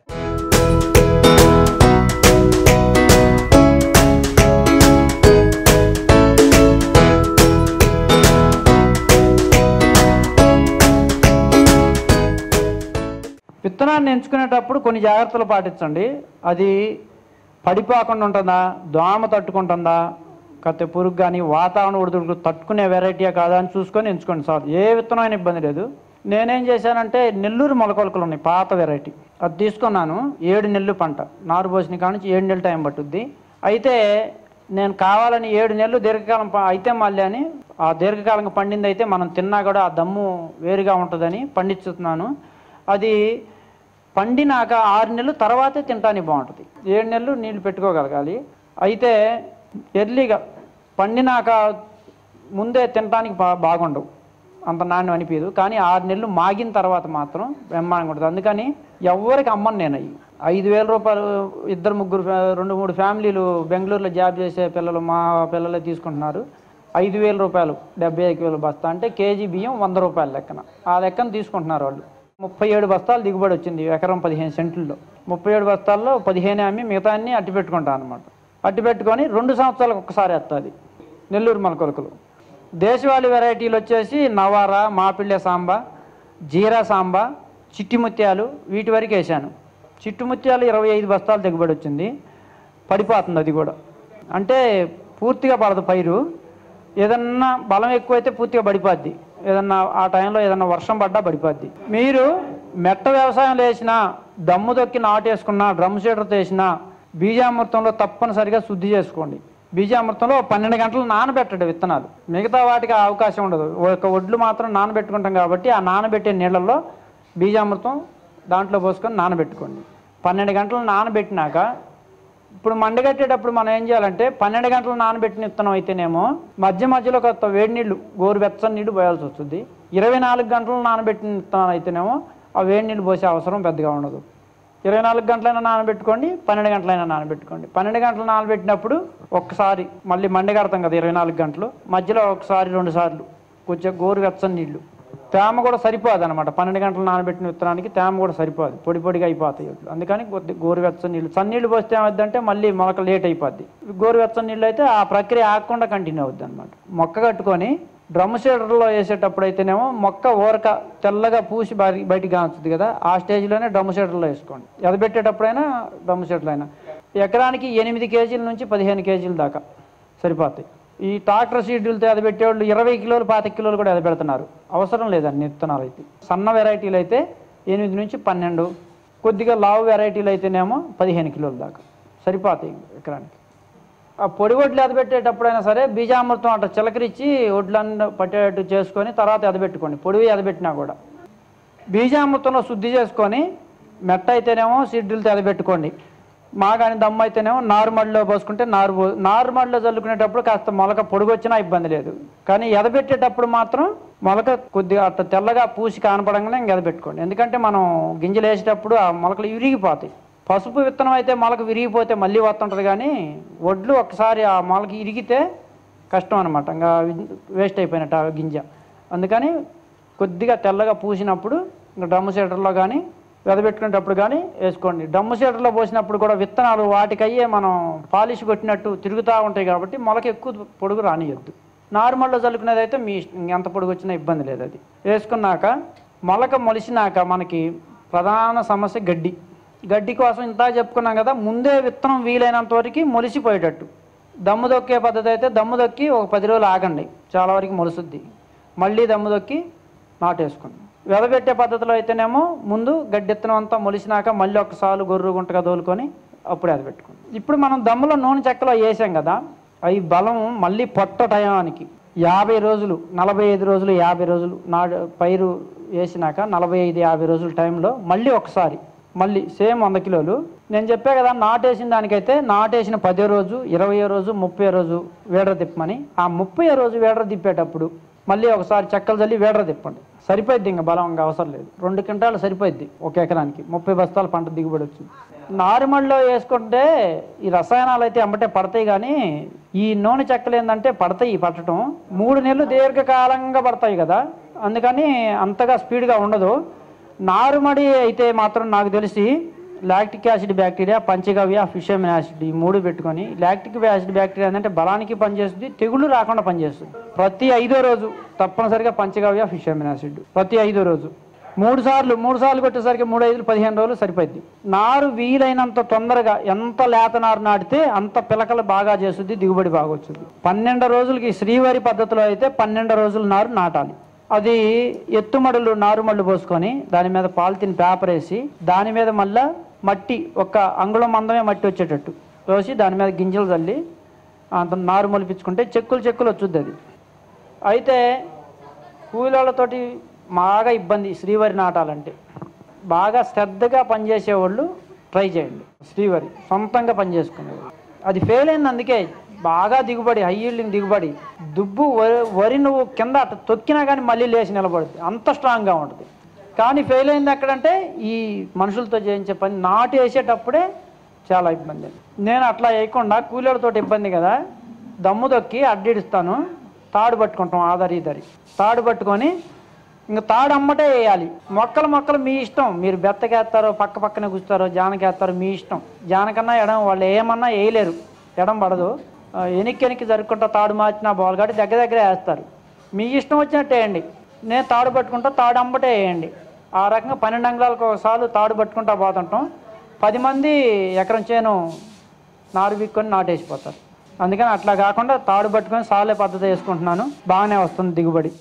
విత్తనాన్ని ఎంచుకునేటప్పుడు కొన్ని జాగ్రత్తలు పాటించండి. అది పడిపోకుండా ఉంటుందా, దోమ తట్టుకుంటుందా, కత్తి పురుగు కానీ వాతావరణ ఒడిదుడుకు తట్టుకునే వెరైటీయా కాదా అని చూసుకొని ఎంచుకోండి సార్. ఏ విత్తనం అయినా ఇబ్బంది లేదు. నేనేం చేశానంటే నెల్లూరు మొలకొలకలు ఉన్నాయి, పాత వెరైటీ, అది తీసుకున్నాను. ఏడు నెలలు పంట, నారు పోసిన కాడ నుంచి ఏడు నెలలు టైం పట్టుద్ది. అయితే నేను కావాలని ఏడు నెలలు దీర్ఘకాలం అయితే మళ్ళీ అని ఆ దీర్ఘకాలంగా పండింది అయితే మనం తిన్నా కూడా ఆ దమ్ము వేరుగా ఉంటుందని పండించుతున్నాను. అది పండినాక ఆరు నెలలు తర్వాతే తినడానికి బాగుంటుంది. ఏడు నెలలు నీళ్ళు పెట్టుకోగలగాలి. అయితే ఎర్లీగా పండినాక ముందే తినడానికి బా బాగుండవు అంత నాణ్యం అనిపించదు. కానీ ఆరు నెలలు మాగిన తర్వాత మాత్రం బ్రహ్మాండంగా ఉంటుంది. అందుకని ఎవరికి అమ్మను నేను అయ్యి ఐదు వేల రూపాయలు ఇద్దరు ముగ్గురు రెండు మూడు ఫ్యామిలీలు బెంగళూరులో జాబ్ చేసే పిల్లలు మా పిల్లలే తీసుకుంటున్నారు. ఐదు వేల రూపాయలు డెబ్బై ఐదు వేలు బస్తా అంటే కేజీ బియ్యం వంద రూపాయల లెక్కన ఆ లెక్కన తీసుకుంటున్నారు వాళ్ళు. ముప్పై ఏడు బస్తాలు దిగుబడి వచ్చింది ఎకరం పదిహేను సెంట్లలో. ముప్పై ఏడు బస్తాల్లో పదిహేను అమ్మి మిగతా అన్ని అట్టి పెట్టుకుంటాను అనమాట. అట్టి పెట్టుకొని రెండు సంవత్సరాలకు ఒక్కసారి వేస్తుంది నెల్లూరు మొలకొలుకులు. దేశవాళీ వెరైటీలు వచ్చేసి నవారా, మాపిళ్ళె సాంబ, జీరా సాంబ, చిట్టి ముత్యాలు వీటి వరకు వేసాను. చిట్టి ముత్యాలు ఇరవై ఐదు బస్తాలు దిగుబడి వచ్చింది. పడిపోతుంది అది కూడా, అంటే పూర్తిగా పడదు పైరు. ఏదన్నా బలం ఎక్కువైతే పూర్తిగా పడిపోద్ది, ఏదన్నా ఆ టైంలో ఏదన్నా వర్షం పడ్డా పడిపోద్ది. మీరు మెట్ట వ్యవసాయంలో వేసినా, దమ్ము దొక్కి నాటేసుకున్నా, డ్రమ్ షీటర్తో వేసినా బీజామృతంలో తప్పనిసరిగా శుద్ధి చేసుకోండి. బీజామృతంలో పన్నెండు గంటలు నానబెట్టండి విత్తనాలు. మిగతా వాటికి అవకాశం ఉండదు. ఒక ఒడ్లు మాత్రం నానబెట్టుకుంటాం కాబట్టి ఆ నానబెట్టే నీళ్ళల్లో బీజామృతం దాంట్లో పోసుకొని నానబెట్టుకోండి. పన్నెండు గంటలు నానబెట్టినాక ఇప్పుడు మండగట్టేటప్పుడు మనం ఏం చేయాలంటే, పన్నెండు గంటలు నానబెట్టిన విత్తనం అయితేనేమో మధ్య మధ్యలో కొత్త వేడి నీళ్ళు, గోరువెచ్చని నీళ్ళు పోయాల్సి వస్తుంది. ఇరవై నాలుగు గంటలు నానబెట్టిన విత్తనాలు అయితేనేమో ఆ వేడి నీళ్ళు పోసే అవసరం పెద్దగా ఉండదు. ఇరవై నాలుగు గంటలైనా నానబెట్టుకోండి, పన్నెండు గంటలైనా నానబెట్టుకోండి. పన్నెండు గంటలు నానబెట్టినప్పుడు ఒక్కసారి మళ్ళీ మండగడతాం కదా ఇరవై నాలుగు గంటలు, మధ్యలో ఒకసారి రెండు సార్లు కొంచెం గోరువెచ్చని నీళ్ళు. తేమ కూడా సరిపోదు అనమాట. పన్నెండు గంటలు నానబెట్టిన విత్తనానికి తేమ కూడా సరిపోదు, పొడి పొడిగా అయిపోతాయి. అందుకని కొద్ది గోరువెచ్చని నీళ్ళు. చన్నీళ్ళు పోస్తే ఏమవుద్దంటే మళ్ళీ మొలక లేట్ అయిపోద్ది. గోరువెచ్చని నీళ్ళు అయితే ఆ ప్రక్రియ ఆగకుండా కంటిన్యూ అవుద్ది అనమాట. మొక్క కట్టుకొని డ్రమ్ షీడర్లో వేసేటప్పుడు అయితేనేమో మొక్క ఊరక తెల్లగా పూసి బయట బయటికి కానుతుంది కదా, ఆ స్టేజ్లోనే డ్రమ్ షీడర్లో వేసుకోండి. ఎదబెట్టేటప్పుడైనా డ్రమ్ షీడర్లో అయినా. ఎకరానికి ఎనిమిది కేజీల నుంచి పదిహేను కేజీల దాకా సరిపోతాయి. ఈ ట్రాక్టర్ సీడ్లతో ఎదబెట్టేవాళ్ళు ఇరవై కిలోలు పాతిక కిలోలు కూడా ఎదబెడుతున్నారు. అవసరం లేదండి విత్తనాలు అయితే. సన్న వెరైటీలు అయితే ఎనిమిది నుంచి పన్నెండు, కొద్దిగా లావు వెరైటీలు అయితేనేమో పదిహేను కిలోల దాకా సరిపోతాయి ఎకరానికి. ఆ పొడి వడ్లు ఎదబెట్టేటప్పుడైనా సరే బీజామృతం అట్లా చిలకరించి వడ్లన్నీ పట్టేటట్టు చేసుకొని తర్వాత ఎదబెట్టుకోండి. పొడివి ఎదబెట్టినా కూడా బీజామృతంలో శుద్ధి చేసుకొని మెట్ట అయితేనేమో సీడ్లతో ఎదబెట్టుకోండి. మాగాని దమ్ము అయితేనేమో నారుమడిలో పోసుకుంటే నారు పో నారుమడిలో చల్లుకునేటప్పుడు కాస్త మొలక పొడిగొచ్చినా ఇబ్బంది లేదు. కానీ ఎదబెట్టేటప్పుడు మాత్రం మొలక కొద్దిగా అట్లా తెల్లగా పూసి కానపడంగానే ఇంక ఎదబెట్టుకోండి. ఎందుకంటే మనం గింజలు వేసేటప్పుడు ఆ మొలకలు విరిగిపోతాయి. పసుపు విత్తనం అయితే మొలక విరిగిపోతే మళ్ళీ వస్తుంటుంది, కానీ వడ్లు ఒకసారి ఆ మొలక ఇరిగితే కష్టం అనమాట, ఇంకా వేస్ట్ అయిపోయినట్టు ఆ గింజ. అందుకని కొద్దిగా తెల్లగా పూసినప్పుడు ఇంకా డ్రమ్ షీడర్లో కానీ వెదబెట్టుకునేటప్పుడు కానీ వేసుకోండి. డ్రమ్ షీడర్లో పోసినప్పుడు కూడా విత్తనాలు వాటికయ్యే మనం పాలిష్ కొట్టినట్టు తిరుగుతూ ఉంటాయి కాబట్టి మొలక ఎక్కువ పొడుగు రానియొద్దు. నార్మల్లో చల్లుకునేది అయితే మీ ఎంత పొడుగు వచ్చినా ఇబ్బంది లేదు. అది వేసుకున్నాక మొలక మొలిసినాక మనకి ప్రధాన సమస్య గడ్డి. గడ్డి కోసం ఇంత చెప్పుకున్నాం కదా, ముందే విత్తనం వీలైనంత వరకు మొలిసిపోయేటట్టు. దమ్ము దొక్కే పద్ధతి అయితే దమ్ము దొక్కి ఒక పది రోజులు ఆగండి, చాలా వరకు మొలుసుద్ది. మళ్ళీ దమ్ము దొక్కి నాటేసుకోండి. వెదబెట్టే పద్ధతిలో అయితేనేమో ముందు గడ్డి విత్తనం అంతా మొలిసినాక మళ్ళీ ఒకసారి గొర్రు గుంటగా తోలుకొని అప్పుడు ఎదబెట్టుకోండి. ఇప్పుడు మనం దమ్ములో నూనె చెక్కలో వేసాం కదా, అవి బలం మళ్ళీ పొట్ట టయానికి యాభై రోజులు నలభై ఐదు రోజులు యాభై రోజులు నా పైరు వేసినాక నలభై ఐదు యాభై రోజుల టైంలో మళ్ళీ ఒకసారి మళ్ళీ సేమ్ వంద కిలోలు నేను చెప్పే కదా, నాటేసిన దానికైతే నాటేసిన పదో రోజు ఇరవై రోజు ముప్పై రోజు వేడర తిప్పమని. ఆ ముప్పై రోజు వేడర తిప్పేటప్పుడు మళ్ళీ ఒకసారి చెక్కలు చల్లి వేడర తిప్పండి. సరిపోద్ది, ఇంకా బలం ఇంకా అవసరం లేదు. రెండు క్వింటాలు సరిపోద్ది ఒక ఎకరానికి, ముప్పై బస్తాల పంట దిగుబడి వచ్చింది. నారుమడిలో వేసుకుంటే ఈ రసాయనాలు అయితే ఎంబటే పడతాయి, కానీ ఈ నూనె చెక్కలు ఏంటంటే పడతాయి. పట్టడం మూడు నెలలు దీర్ఘకాలంగా పడతాయి కదా, అందుకని అంతగా స్పీడ్గా ఉండదు. నారుమడి అయితే మాత్రం నాకు తెలిసి lactic acid bacteria, panchagavya, fish amino acid ఈ మూడు పెట్టుకొని, లాక్టిక్ యాసిడ్ బ్యాక్టీరియా ఏంటంటే బలానికి పనిచేస్తుంది, తెగుళ్ళు రాకుండా పనిచేస్తుంది. ప్రతి ఐదో రోజు తప్పనిసరిగా పంచగవ్య, ఫిషమిన్ యాసిడ్ ప్రతి ఐదో రోజు మూడు సార్లు మూడు సార్లు కొట్టేసరికి మూడు ఐదులు పదిహేను రోజులు సరిపోద్ది. నారు వీలైనంత తొందరగా ఎంత లేత నారు నాటితే అంత పిలకలు బాగా చేస్తుంది, దిగుబడి బాగా వచ్చింది. పన్నెండు రోజులకి శ్రీవారి పద్ధతిలో అయితే పన్నెండు రోజుల నారు నాటాలి. అది ఎత్తుమడులు నారుమళ్ళు పోసుకొని దాని మీద పాలిథిన్ పేపర్ వేసి దాని మీద మళ్ళీ మట్టి ఒక అంగుళం మందమే మట్టి వచ్చేటట్టు పోసి దాని మీద గింజలు చల్లి అంత నారు మొలిపించుకుంటే చెక్కులు చెక్కులు వచ్చుద్ది. అది అయితే కూలీలతోటి బాగా ఇబ్బంది శ్రీవరి నాటాలంటే. బాగా శ్రద్ధగా పనిచేసేవాళ్ళు ట్రై చేయండి శ్రీవరి, సొంతంగా పనిచేసుకునేవాళ్ళు. అది ఫెయిల్ అయింది, అందుకే బాగా దిగుబడి, హై ఈల్డింగ్ దిగుబడి. దుబ్బు వరి నువ్వు కింద అట్ట తొక్కినా కానీ మళ్ళీ లేచి నిలబడుతుంది, అంత స్ట్రాంగ్గా ఉంటుంది. కానీ ఫెయిల్ అయింది ఎక్కడంటే ఈ మనుషులతో చేయించే పని. నాటు వేసేటప్పుడే చాలా ఇబ్బంది. నేను అట్లా వేయకుండా కూలీలతో ఇబ్బంది కదా, దమ్ము దొక్కి అడ్డిడుస్తాను, తాడు పట్టుకుంటాం ఆధారి ఇదరి తాడు పట్టుకొని ఇంకా తాడు అమ్మటే వేయాలి. మొక్కలు మొక్కలు మీ ఇష్టం, మీరు బెత్తకేస్తారో పక్క పక్కనే కూర్చుతారో జానకేస్తారో మీ ఇష్టం. జానకన్నా ఎడం వాళ్ళు ఏమన్నా వేయలేరు, ఎడం పడదు. ఎనిక్కి ఎనిక్కి జరుపుకుంటా తాడు మార్చిన బాల్ కాబట్టి దగ్గర దగ్గర వేస్తారు. మీ ఇష్టం వచ్చినట్టు వేయండి. నేను తాడు పట్టుకుంటా, తాడు అమ్మటే వేయండి. ఆ రకంగా పన్నెండు అంగుళాలకు ఒకసారి తాడు పట్టుకుంటా పోతుంటాం. పది మంది ఎకరం చేను నారు బిక్కొని నాటేసిపోతారు. అందుకని అట్లా కాకుండా తాడు పట్టుకొని సాలే పద్ధతి వేసుకుంటున్నాను. బాగానే వస్తుంది దిగుబడి.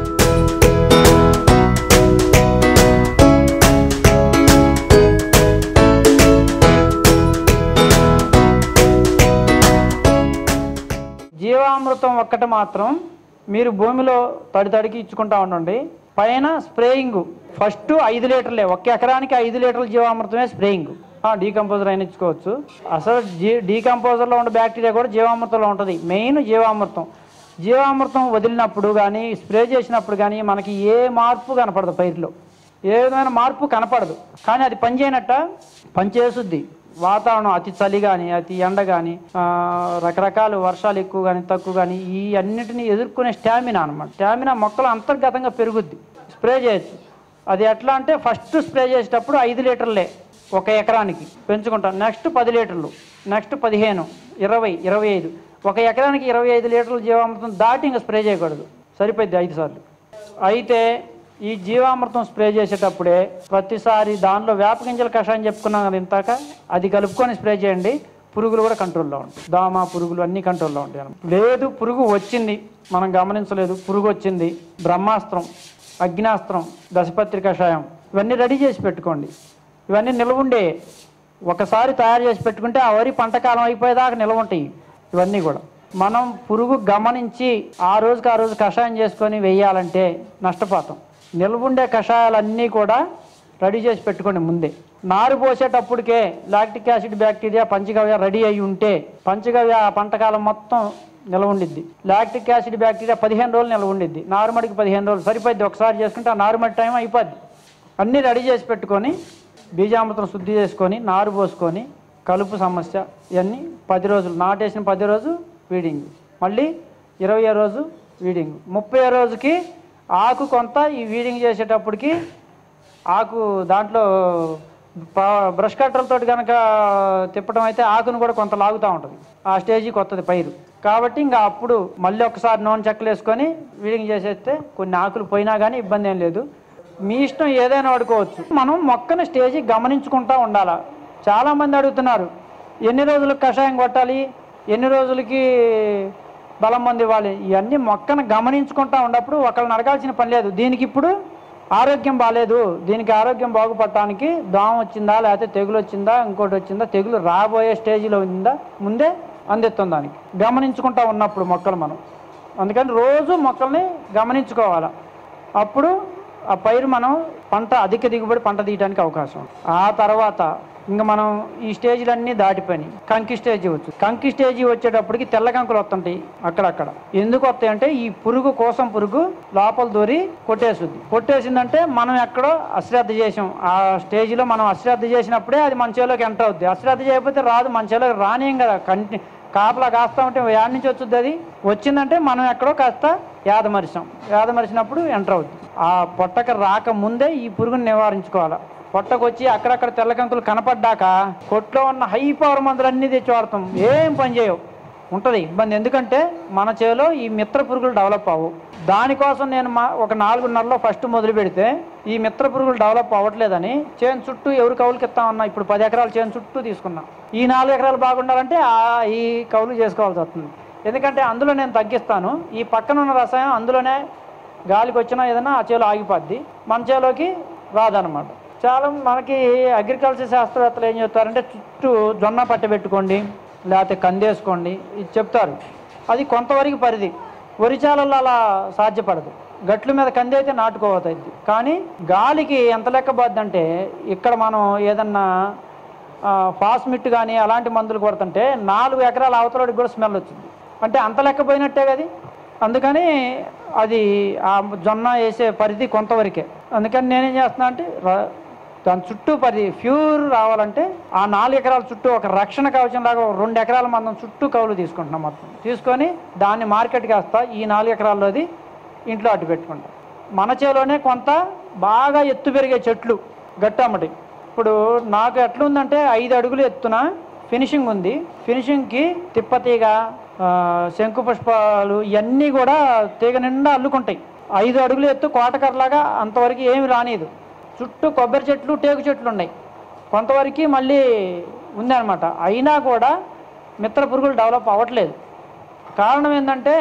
జీవామృతం ఒక్కటి మాత్రం మీరు భూమిలో తడి తడికి ఇచ్చుకుంటా ఉండండి. పైన స్ప్రేయింగ్ ఫస్ట్ ఐదు లీటర్లే, ఒక్క ఎకరానికి ఐదు లీటర్ల జీవామృతమే స్ప్రేయింగ్. డీకంపోజర్ అయినా ఇచ్చుకోవచ్చు. అసలు జీ డీకంపోజర్లో ఉన్న బ్యాక్టీరియా కూడా జీవామృతంలో ఉంటుంది. మెయిన్ జీవామృతం. జీవామృతం వదిలినప్పుడు కానీ స్ప్రే చేసినప్పుడు కానీ మనకి ఏ మార్పు కనపడదు, పైరులో ఏ విధమైన మార్పు కనపడదు. కానీ అది పనిచేయనట్ట పనిచేస్తుంది. వాతావరణం అతి చలి కానీ అతి ఎండ కానీ రకరకాల వర్షాలు ఎక్కువ కానీ తక్కువ కానీ ఈ అన్నిటిని ఎదుర్కొనే స్టామినా అనమాట. స్టామినా మొక్కలు అంతర్గతంగా పెరుగుద్ది. స్ప్రే చేయొచ్చు. అది ఎట్లా అంటే ఫస్ట్ స్ప్రే చేసేటప్పుడు ఐదు లీటర్లే ఒక ఎకరానికి పెంచుకుంటాం. నెక్స్ట్ పది లీటర్లు, నెక్స్ట్ పదిహేను, ఇరవై, ఇరవై ఐదు. ఒక ఎకరానికి ఇరవై ఐదు లీటర్ల జీవామృతం దాటి ఇంకా స్ప్రే చేయకూడదు. సరిపోద్ది ఐదు సార్లు. అయితే ఈ జీవామృతం స్ప్రే చేసేటప్పుడే ప్రతిసారి దానిలో వేప గింజల కషాయం చెప్పుకున్నాం కదా ఇంతాక, అది కలుపుకొని స్ప్రే చేయండి. పురుగులు కూడా కంట్రోల్లో ఉంటాయి. దోమ పురుగులు అన్నీ కంట్రోల్లో ఉంటాయి. లేదు పురుగు వచ్చింది మనం గమనించలేదు, పురుగు వచ్చింది, బ్రహ్మాస్త్రం, అగ్నాస్త్రం, దశపత్రి కషాయం ఇవన్నీ రెడీ చేసి పెట్టుకోండి. ఇవన్నీ నిల్వ ఉండే ఒకసారి తయారు చేసి పెట్టుకుంటే ఆ వరి పంటకాలం అయిపోయేదాకా నిల్వ ఉంటాయి. ఇవన్నీ కూడా మనం పురుగు గమనించి ఆ రోజుకి ఆ రోజు కషాయం చేసుకొని వేయాలంటే నష్టపోతాం. నిల్వుండే కషాయాలన్నీ కూడా రెడీ చేసి పెట్టుకోండి ముందే. నారు పోసేటప్పటికే lactic acid bacteria panchagavya ready అయి ఉంటే పంచగవ్య ఆ పంటకాలం మొత్తం నిల్వ ఉండిద్ది. లాక్టిక్ యాసిడ్ బ్యాక్టీరియా పదిహేను రోజులు నిల్వ ఉండిద్ది. నారుమడికి పదిహేను రోజులు సరిపోద్ది. ఒకసారి చేసుకుంటే ఆ నారుమడి టైం అయిపోద్ది. అన్నీ రెడీ చేసి పెట్టుకొని బీజామృతం శుద్ధి చేసుకొని నారు పోసుకొని కలుపు సమస్య ఇవన్నీ పది రోజులు నాటేసిన పది రోజు వీడింగ్, మళ్ళీ ఇరవై రోజు వీడింగ్, ముప్పై రోజుకి ఆకు కొంత ఈ వీడింగ్ చేసేటప్పటికి ఆకు దాంట్లో బ్రష్ కట్టర్లతో కనుక తిప్పడం అయితే ఆకును కూడా కొంత లాగుతూ ఉంటుంది. ఆ స్టేజీకి వస్తుంది పైరు. కాబట్టి ఇంకా అప్పుడు మళ్ళీ ఒకసారి నూనె చెక్కలు వేసుకొని వీడింగ్ చేసేస్తే కొన్ని ఆకులు పోయినా కానీ ఇబ్బంది ఏం లేదు. మీ ఇష్టం ఏదైనా వాడుకోవచ్చు. మనం మొక్కను స్టేజీ గమనించుకుంటూ ఉండాలా. చాలామంది అడుగుతున్నారు ఎన్ని రోజులకు కషాయం కొట్టాలి, ఎన్ని రోజులకి బలం మంది ఇవ్వాలి. ఇవన్నీ మొక్కను గమనించుకుంటూ ఉన్నప్పుడు ఒకళ్ళని అడగాల్సిన పని లేదు. దీనికి ఇప్పుడు ఆరోగ్యం బాగాలేదు, దీనికి ఆరోగ్యం బాగుపడటానికి దోమ వచ్చిందా లేకపోతే తెగులు వచ్చిందా ఇంకోటి వచ్చిందా, తెగులు రాబోయే స్టేజ్లో ఉందా ముందే అందిస్తుంది. దానికి గమనించుకుంటూ ఉన్నప్పుడు మొక్కలు మనం అందుకని రోజు మొక్కల్ని గమనించుకోవాలి. అప్పుడు ఆ పైరు మనం పంట అధిక దిగుబడి పంట తీయడానికి అవకాశం. ఆ తర్వాత ఇంకా మనం ఈ స్టేజ్లన్నీ దాటిపోయి కంకి స్టేజ్ వచ్చు. కంకి స్టేజీ వచ్చేటప్పటికి తెల్ల కంకులు వస్తుంటాయి అక్కడక్కడ. ఎందుకు వస్తాయంటే ఈ పురుగు కోసం పురుగు లోపల దూరి కొట్టేస్తుంది. కొట్టేసిందంటే మనం ఎక్కడో అశ్రద్ధ చేసాం. ఆ స్టేజ్లో మనం అశ్రద్ధ చేసినప్పుడే అది మన చేలోకి ఎంటర్ అవుద్ది. అశ్రద్ధ చేయకపోతే రాదు, మన చేలోకి రానియం కదా. కంటి కాపలా కాస్తా ఉంటే యాడ్ నుంచి వచ్చుద్ది. అది వచ్చిందంటే మనం ఎక్కడో కాస్త యాదమరిచాం. యాదమరిచినప్పుడు ఎంటర్ అవుద్ది. ఆ పొట్టక రాకముందే ఈ పురుగుని నివారించుకోవాలి. పొట్టకు వచ్చి అక్కడక్కడ తెల్ల కంకులు కనపడ్డాక కొట్లో ఉన్న హై పవర్ మందులన్నీ తెచ్చి వాడతాం, ఏం పని చేయవు, ఉంటుంది ఇబ్బంది. ఎందుకంటే మన చేలో ఈ మిత్ర పురుగులు డెవలప్ అవ్వవు. దానికోసం నేను మా ఒక నాలుగున్నరలో ఫస్ట్ మొదలు పెడితే ఈ మిత్ర పురుగులు డెవలప్ అవ్వట్లేదని చేను చుట్టూ ఎవరు కౌలుకి ఇస్తామన్నా ఇప్పుడు పది ఎకరాలు చేను చుట్టూ తీసుకున్నా. ఈ నాలుగు ఎకరాలు బాగుండాలంటే ఈ కౌలు చేసుకోవాల్సి వస్తుంది. ఎందుకంటే అందులో నేను తగ్గిస్తాను. ఈ పక్కన ఉన్న రసాయనం అందులోనే గాలికి వచ్చినా ఏదైనా ఆ చేలో ఆగిపోద్ది, మన చేలోకి రాదనమాట. చాలా మనకి అగ్రికల్చర్ శాస్త్రవేత్తలు ఏం చెప్తారంటే చుట్టూ జొన్న పట్ట పెట్టుకోండి లేకపోతే కందేసుకోండి ఇది చెప్తారు. అది కొంతవరకు పరిధి. వరిచాలల్లో అలా సాధ్యపడదు. గట్ల మీద కంది అయితే నాటుకోవద్దు. కానీ గాలికి ఎంత లెక్కబోద్దంటే ఇక్కడ మనం ఏదన్నా ఫాస్మిట్ కానీ అలాంటి మందులు కొడుతుంటే నాలుగు ఎకరాల అవతలడికి కూడా స్మెల్ వచ్చింది. అంటే అంత లెక్కపోయినట్టే కదా. అందుకని అది ఆ జొన్న వేసే పరిధి కొంతవరకే. అందుకని నేనేం చేస్తున్నా అంటే దాని చుట్టూ పరిధి ప్యూర్ రావాలంటే ఆ నాలుగు ఎకరాల చుట్టూ ఒక రక్షణ కవచం లాగా రెండు ఎకరాల మందం చుట్టూ కౌలు తీసుకుంటున్నాం. మొత్తం తీసుకొని దాన్ని మార్కెట్కి వేస్తా. ఈ నాలుగు ఎకరాల్లోది ఇంట్లో అడ్డు పెట్టుకుంటా. మన చేలోనే కొంత బాగా ఎత్తు పెరిగే చెట్లు గట్టమ్మటి. ఇప్పుడు నాకు ఎట్లుందంటే ఐదు అడుగులు ఎత్తున ఫినిషింగ్ ఉంది. ఫినిషింగ్కి తిప్పతీగ, శంకు పుష్పాలు ఇవన్నీ కూడా తీగ నిండా అల్లుకుంటాయి. ఐదు అడుగులు ఎత్తు కోటకర్లాగా అంతవరకు ఏమి రానిదు. చుట్టూ కొబ్బరి చెట్లు, టేకు చెట్లు ఉన్నాయి. కొంతవరకు మళ్ళీ ఉందన్నమాట. అయినా కూడా మిత్ర పురుగులు డెవలప్ అవ్వట్లేదు. కారణం ఏంటంటే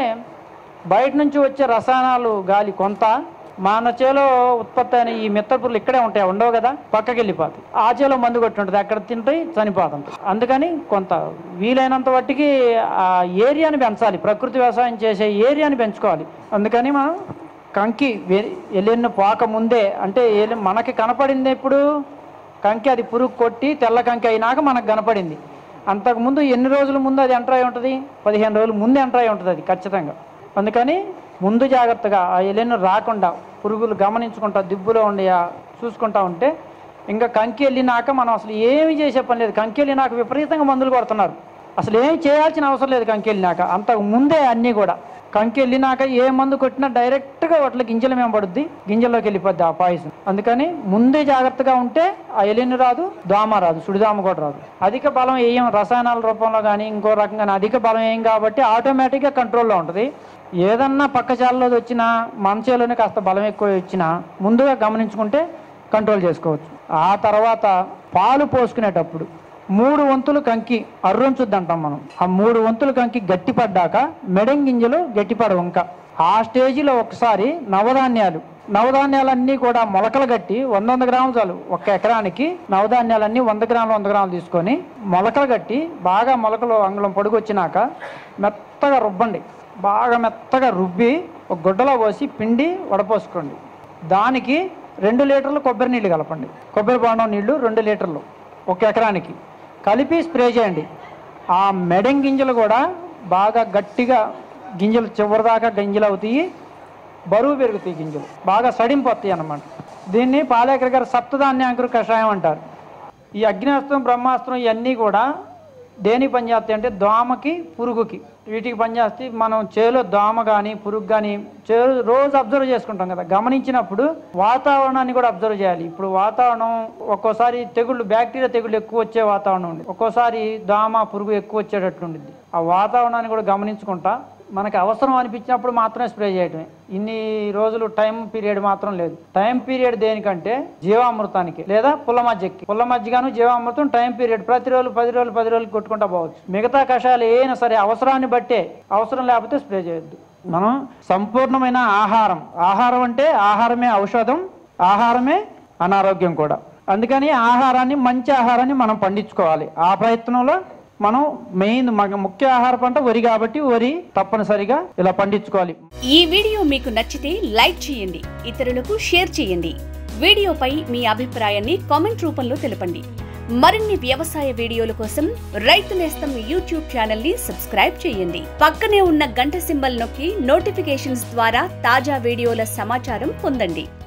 బయట నుంచి వచ్చే రసాయనాలు గాలి కొంత, మన చేలో ఉత్పత్తి అయిన ఈ మిత్ర పురుగులు ఇక్కడే ఉంటాయి, ఉండవు కదా, పక్కకి వెళ్ళిపోతాయి. ఆ చేలో మందు కొట్టి ఉంటుంది, అక్కడ తింటాయి, చనిపోతుంటాయి. అందుకని కొంత వీలైనంత వాటికి ఆ ఏరియాని పెంచాలి, ప్రకృతి వ్యవసాయం చేసే ఏరియాని పెంచుకోవాలి. అందుకని మనం కంకి ఎల్లెన్ను పోక ముందే, అంటే మనకి కనపడింది ఇప్పుడు కంకి, అది పురుగు కొట్టి తెల్ల కంకి అయినాక మనకు కనపడింది. అంతకుముందు ఎన్ని రోజుల ముందు అది ఎంటర్ అయి ఉంటుంది? పదిహేను రోజుల ముందు ఎంటర్ అయి ఉంటుంది అది ఖచ్చితంగా. అందుకని ముందు జాగ్రత్తగా ఆ ఎల్లెన్ను రాకుండా పురుగులు గమనించుకుంటా, దిబ్బులో ఉండి చూసుకుంటా ఉంటే ఇంకా కంకి వెళ్ళినాక మనం అసలు ఏమి చేసే పని లేదు. కంకి వెళ్ళినాక విపరీతంగా మందులు కొడుతున్నారు, అసలు ఏమి చేయాల్సిన అవసరం లేదు. కంకి వెళ్ళినాక అంతకు ముందే అన్నీ కూడా కంకి వెళ్ళినాక ఏ మందు కొట్టినా డైరెక్ట్గా వాటిలో గింజల మేము పడుద్ది, గింజల్లోకి వెళ్ళిపోద్ది ఆ పాయిజన్. అందుకని ముందే జాగ్రత్తగా ఉంటే ఆ ఎలిని రాదు, దోమ రాదు, సుడిదోమ కూడా రాదు. అధిక బలం వేయం రసాయనాల రూపంలో కానీ ఇంకో రకంగా అధిక బలం వేయం కాబట్టి ఆటోమేటిక్గా కంట్రోల్లో ఉంటుంది. ఏదన్నా పక్క చాలలో వచ్చినా మన చేలోనే కాస్త బలం ఎక్కువ వచ్చినా ముందుగా గమనించుకుంటే కంట్రోల్ చేసుకోవచ్చు. ఆ తర్వాత పాలు పోసుకునేటప్పుడు మూడు వంతులు కంకి అర్రుంచుద్ది అంటాం మనం. ఆ మూడు వంతులు కంకి గట్టిపడ్డాక మెడంగింజలు గట్టిపడవు. ఇంకా ఆ స్టేజిలో ఒకసారి నవధాన్యాలు నవధాన్యాలన్నీ కూడా మొలకలు గట్టి వంద వంద గ్రాములు చాలు ఒక ఎకరానికి. నవధాన్యాలన్నీ వంద గ్రాములు వంద గ్రాములు తీసుకొని మొలకలు గట్టి బాగా మొలకలు అంగుళం పొడుగు వచ్చినాక మెత్తగా రుబ్బండి. బాగా మెత్తగా రుబ్బి ఒక గుడ్డలో పోసి పిండి వడపోసుకోండి. దానికి రెండు లీటర్లు కొబ్బరి నీళ్ళు కలపండి. కొబ్బరి బోండం నీళ్లు రెండు లీటర్లు ఒక ఎకరానికి కలిపి స్ప్రే చేయండి. ఆ మెడం గింజలు కూడా బాగా గట్టిగా గింజలు చివరిదాకా గింజలు అవుతాయి, బరువు పెరుగుతాయి, గింజలు బాగా సడింపోతాయి అన్నమాట. దీన్ని పాలేకర్ గారు సప్తధాన్యాంకుర కషాయం అంటారు. ఈ అగ్నేస్త్రం, బ్రహ్మాస్త్రం ఇవన్నీ కూడా దేనికి పనిచేస్తాయి అంటే దోమకి, పురుగుకి, వీటికి పనిచేస్తాయి. మనం చేలో దోమ కానీ పురుగు కానీ చే రోజు అబ్జర్వ్ చేసుకుంటాం కదా, గమనించినప్పుడు వాతావరణాన్ని కూడా అబ్జర్వ్ చేయాలి. ఇప్పుడు వాతావరణం ఒక్కోసారి తెగుళ్ళు, బ్యాక్టీరియా తెగుళ్ళు ఎక్కువ వచ్చే వాతావరణం ఉంది, ఒక్కోసారి దోమ పురుగు ఎక్కువ వచ్చేటట్లు ఉండిద్ది. ఆ వాతావరణాన్ని కూడా గమనించుకుంటా మనకి అవసరం అనిపించినప్పుడు మాత్రమే స్ప్రే చేయటమే. ఇన్ని రోజులు టైం పీరియడ్ మాత్రం లేదు. టైం పీరియడ్ దేనికంటే జీవామృతానికి లేదా పుల్ల మజ్జిగకి. పుల్ల మజ్జిగను జీవామృతం టైం పీరియడ్ ప్రతిరోజు పది రోజులు పది రోజులు కొట్టుకుంటా పోవచ్చు. మిగతా కషాయాలు ఏమైనా సరే అవసరాన్ని బట్టే, అవసరం లేకపోతే స్ప్రే చేయొద్దు. మనం సంపూర్ణమైన ఆహారం, ఆహారం అంటే ఆహారమే ఔషధం, ఆహారమే అనారోగ్యం కూడా. అందుకని ఆహారాన్ని, మంచి ఆహారాన్ని మనం పండించుకోవాలి. ఆ ప్రయత్నంలో మనం మెయిన్ ముఖ్య ఆహార పంట వరి కాబట్టి వరి తప్పనిసరిగా ఇలా పండించుకోవాలి.
ఈ వీడియో మీకు నచ్చితే లైక్ చేయండి, ఇతరులకు షేర్ చేయండి. వీడియోపై మీ అభిప్రాయాన్ని కామెంట్ రూపంలో తెలపండి. మరిన్ని వ్యవసాయ వీడియోల కోసం రైతు నేస్తం యూట్యూబ్ ఛానల్ ని సబ్స్క్రైబ్ చేయండి. పక్కనే ఉన్న గంట సింబల్ నొక్కి నోటిఫికేషన్స్ ద్వారా తాజా వీడియోల సమాచారం పొందండి.